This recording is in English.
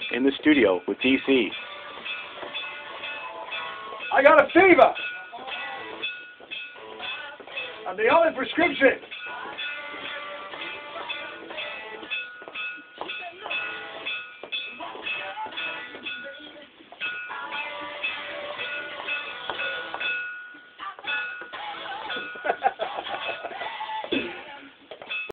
in the studio with DC. I got a fever. And the only prescription